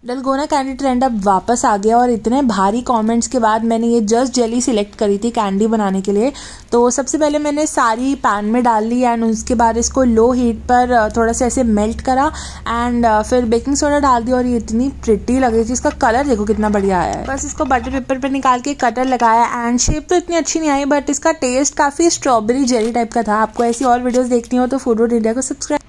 Dalgona candy trend अब वापस आ गया और इतने भारी कमेंट्स के बाद मैंने ये जस्ट जेली सिलेक्ट करी थी कैंडी बनाने के लिए। तो सबसे पहले मैंने सारी पैन में डाल ली एंड उसके बाद इसको लो हीट पर थोड़ा सा ऐसे मेल्ट करा एंड फिर बेकिंग सोडा डाल दिया और ये इतनी प्रिटी लग रही थी। इसका कलर देखो कितना बढ़िया आया है। बस इसको बटर पेपर पर निकाल के कटर लगाया एंड शेप तो इतनी अच्छी नहीं आई बट इसका टेस्ट काफ़ी स्ट्रॉबेरी जेली टाइप का था। आपको ऐसी और वीडियोज़ देखनी हो तो फूड इंडिया को सब्सक्राइब